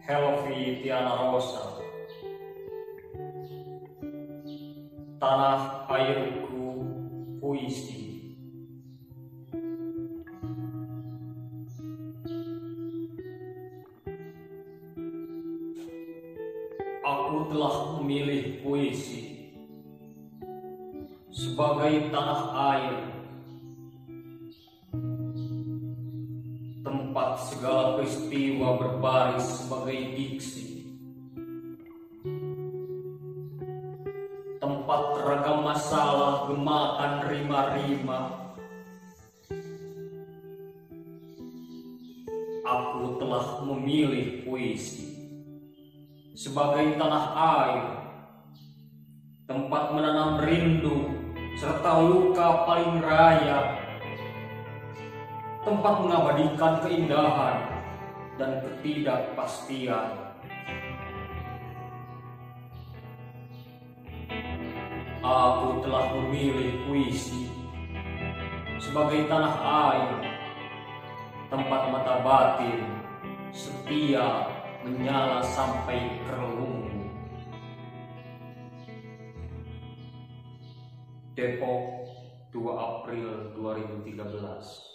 Helvi Tiana Rosa. Tanah airku puisi. Aku telah memilih puisi sebagai tanah air, tempat segala peristiwa berbaris sebagai diksi, tempat ragam masalah gemakan rima-rima. Aku telah memilih puisi sebagai tanah air, tempat menanam rindu serta luka paling raya, tempat mengabadikan keindahan dan ketidakpastian. Aku telah memilih puisi sebagai tanah air, tempat mata batin setia menyala sampai kerelungu. Depok, 2 April 2013.